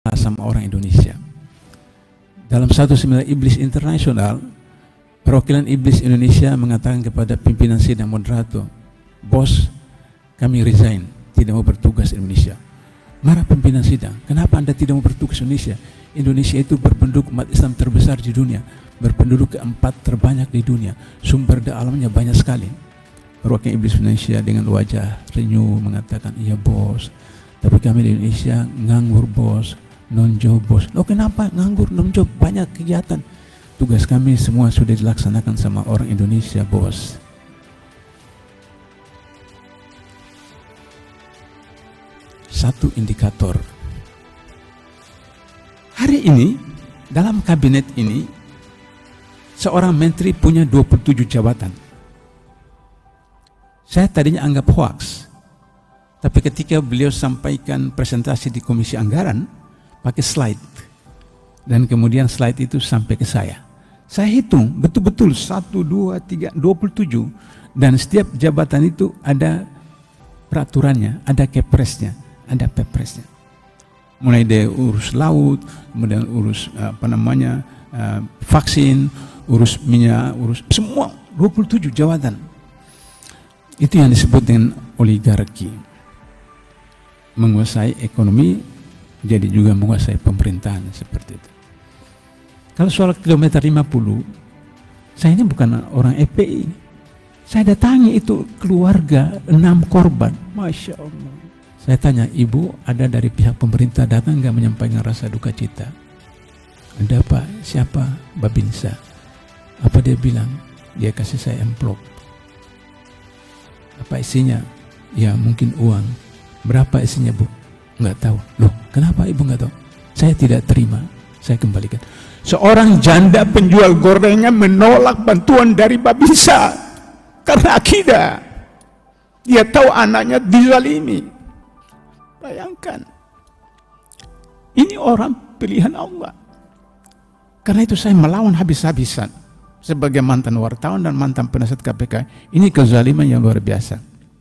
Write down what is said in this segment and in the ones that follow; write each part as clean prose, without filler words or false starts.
sama orang Indonesia. Dalam satu seminar Iblis Internasional, perwakilan Iblis Indonesia mengatakan kepada pimpinan sidang moderator, "Bos, kami resign, tidak mau bertugas di Indonesia." Marah pimpinan sidang, "Kenapa Anda tidak mau bertugas di Indonesia? Indonesia itu berpenduduk umat Islam terbesar di dunia, berpenduduk keempat terbanyak di dunia, sumber daya alamnya banyak sekali." Perwakilan Iblis Indonesia dengan wajah renyuh mengatakan, "Iya bos, tapi kami di Indonesia nganggur bos, non-job bos." "Loh kenapa nganggur non-job? Banyak kegiatan." "Tugas kami semua sudah dilaksanakan sama orang Indonesia bos." Satu indikator. Hari ini dalam kabinet ini seorang menteri punya 27 jabatan. Saya tadinya anggap hoax, tapi ketika beliau sampaikan presentasi di Komisi Anggaran pakai slide, dan kemudian slide itu sampai ke saya hitung betul-betul 1, 2, 3, 27, dan setiap jabatan itu ada peraturannya, ada kepresnya, ada pepresnya. Mulai dari urus laut, kemudian urus vaksin, urus minyak, urus semua 27 jabatan. Itu yang disebut dengan oligarki. Menguasai ekonomi, jadi juga menguasai pemerintahan seperti itu. Kalau soal kilometer 50, saya ini bukan orang FPI. Saya datangi itu keluarga 6 korban. Masya Allah. Saya tanya, "Ibu, ada dari pihak pemerintah datang nggak menyampaikan rasa duka cita?" "Ada Pak." "Siapa?" "Babinsa." "Apa dia bilang?" "Dia kasih saya amplop." "Apa isinya?" "Ya mungkin uang." "Berapa isinya Bu?" "Nggak tahu." "Loh kenapa Ibu nggak tahu?" "Saya tidak terima, saya kembalikan." Seorang janda penjual gorengan menolak bantuan dari Babinsa karena akidah. Dia tahu anaknya dizalimi. Bayangkan, ini orang pilihan Allah. Karena itu saya melawan habis-habisan sebagai mantan wartawan dan mantan penasihat KPK. Ini kezaliman yang luar biasa.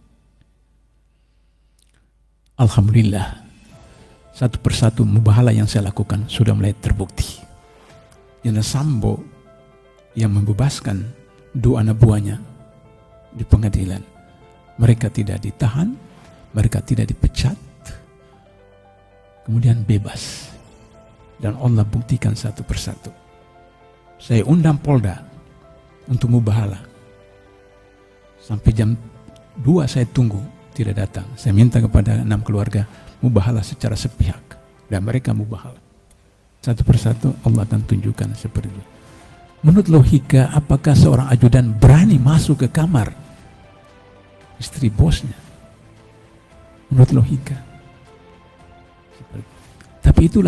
Alhamdulillah, satu persatu mubahalah yang saya lakukan sudah mulai terbukti. Yana Sambo yang membebaskan 2 anak buahnya di pengadilan, mereka tidak ditahan, mereka tidak dipecat, kemudian bebas, dan Allah buktikan satu persatu. Saya undang Polda untuk mubahalah. Sampai jam 2 saya tunggu, tidak datang. Saya minta kepada 6 keluarga mubahalah secara sepihak, dan mereka mubahalah. Satu persatu Allah akan tunjukkan seperti itu. Menurut logika, apakah seorang ajudan berani masuk ke kamar istri bosnya? Menurut logika. Tapi itulah.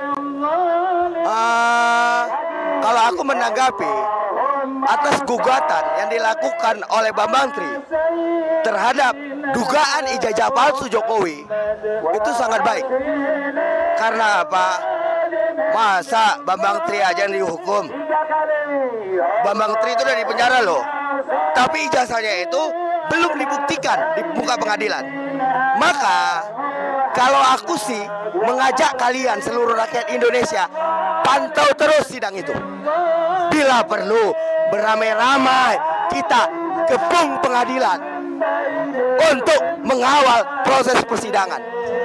Kalau aku menanggapi atas gugatan yang dilakukan oleh Bambang Tri terhadap dugaan ijazah palsu Jokowi, itu sangat baik. Karena apa? Masa Bambang Tri aja yang dihukum? Bambang Tri itu udah di penjara loh, tapi ijazahnya itu belum dibuktikan di muka pengadilan. Maka kalau aku sih mengajak kalian seluruh rakyat Indonesia, pantau terus sidang itu. Bila perlu beramai-ramai kita kepung pengadilan untuk mengawal proses persidangan.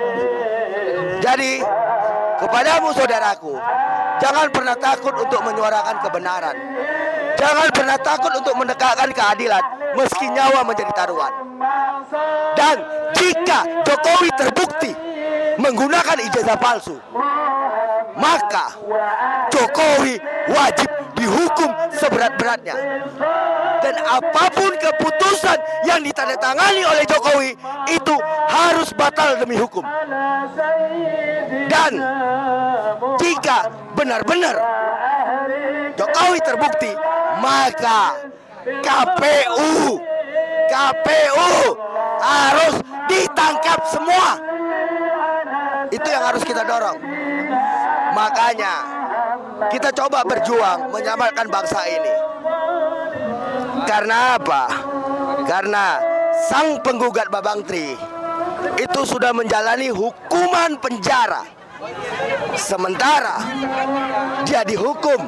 Jadi kepadamu saudaraku, jangan pernah takut untuk menyuarakan kebenaran. Jangan pernah takut untuk menegakkan keadilan meski nyawa menjadi taruhan. Dan jika Jokowi terbukti menggunakan ijazah palsu, maka Jokowi wajib dihukum seberat-beratnya. Dan apapun keputusan yang ditandatangani oleh Jokowi itu harus batal demi hukum. Dan jika benar-benar Jokowi terbukti, maka KPU harus ditangkap semua. Itu yang harus kita dorong. Makanya kita coba berjuang menyelamatkan bangsa ini. Karena apa? Karena sang penggugat Bambang Tri itu sudah menjalani hukuman penjara Sementara dia dihukum,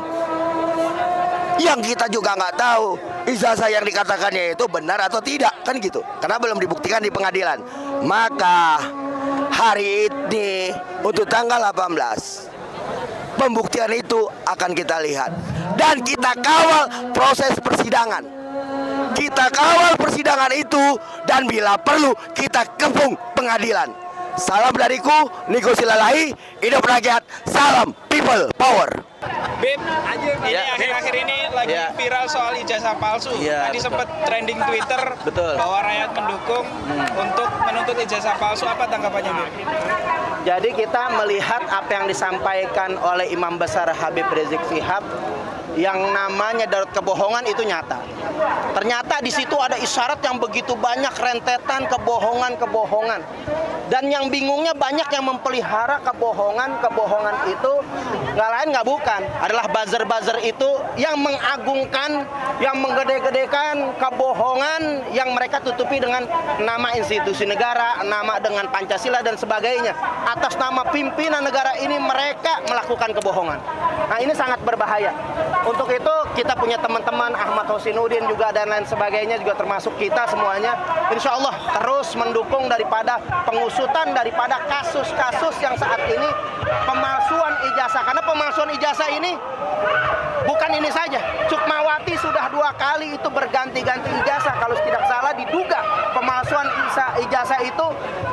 yang kita juga nggak tahu ijazah yang dikatakannya itu benar atau tidak, kan gitu, karena belum dibuktikan di pengadilan. Maka hari ini untuk tanggal 18 pembuktian itu akan kita lihat dan kita kawal proses persidangan. Kita kawal persidangan itu dan bila perlu kita kepung pengadilan. Salam dariku, Niko Silalahi, hidup rakyat, salam people power. Bib, ini akhir-akhir ini lagi viral soal ijazah palsu. Tadi sempat trending Twitter bahwa rakyat mendukung untuk menuntut ijazah palsu. Apa tanggapannya, Bib? Jadi kita melihat apa yang disampaikan oleh Imam Besar Habib Rizik Syihab, yang namanya Darurat Kebohongan itu nyata. Ternyata di situ ada isyarat yang begitu banyak, rentetan kebohongan-kebohongan. Dan yang bingungnya banyak yang memelihara kebohongan itu nggak lain nggak bukan adalah buzzer-buzzer itu yang mengagungkan, yang menggede-gedekan kebohongan yang mereka tutupi dengan nama institusi negara, nama dengan Pancasila dan sebagainya. Atas nama pimpinan negara ini mereka melakukan kebohongan. Nah, ini sangat berbahaya. Untuk itu kita punya teman-teman Ahmad Hosinuddin juga dan lain sebagainya, juga termasuk kita semuanya, insya Allah terus mendukung daripada pengusutan daripada kasus-kasus yang saat ini pemalsuan ijazah. Karena pemalsuan ijazah ini bukan ini saja. Sukmawati sudah 2 kali itu berganti-ganti ijazah. Kalau tidak salah diduga pemalsuan ijazah itu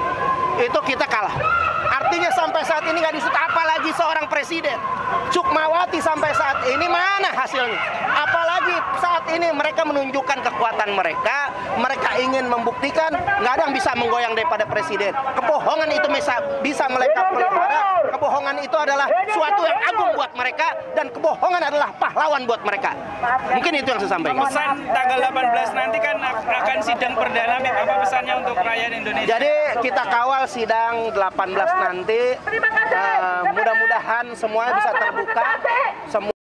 kita kalah. Artinya sampai saat ini nggak disebut, apalagi seorang presiden. Sukmawati sampai saat ini mana hasilnya? Apalagi saat ini mereka menunjukkan kekuatan mereka ingin membuktikan nggak ada yang bisa menggoyang daripada presiden. Kebohongan itu bisa mereka pelihara. Kebohongan itu adalah suatu yang agung buat mereka dan kebohongan adalah pahlawan buat mereka. Mungkin itu yang saya sampaikan. Pesan tanggal 18 nanti kan akan sidang perdana, apa pesannya untuk rakyat Indonesia? Jadi kita kawal sidang 18 nanti, mudah-mudahan semuanya bisa terbuka.